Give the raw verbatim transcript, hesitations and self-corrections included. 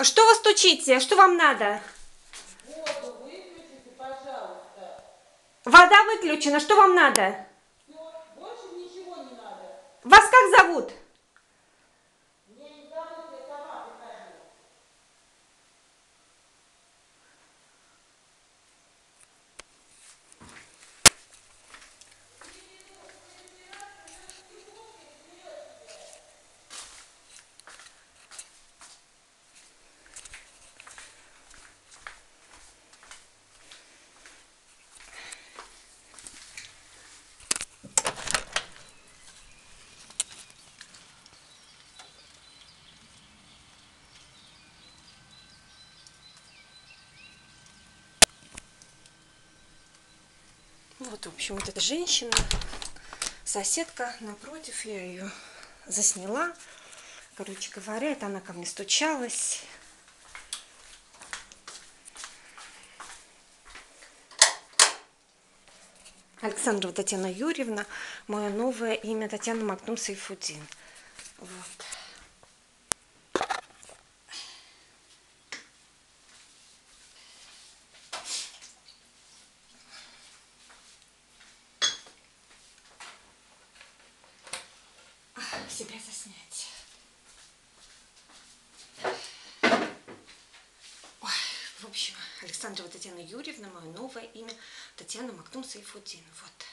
Что вы стучите? Что вам надо? Воду выключите, пожалуйста. Вода выключена. Что вам надо? Все, больше ничего не надо. Вас как зовут? Меня не зовут, я сама прихожу. Вот, в общем, вот эта женщина, соседка напротив, я ее засняла. Короче говоря, это она ко мне стучалась. Александрова Татьяна Юрьевна, мое новое имя Татьяна Макнум Сайфудин. Вот. Себя заснять. Ой, в общем, Александрова Татьяна Юрьевна, мое новое имя Татьяна Макнум Сайфудин. Вот.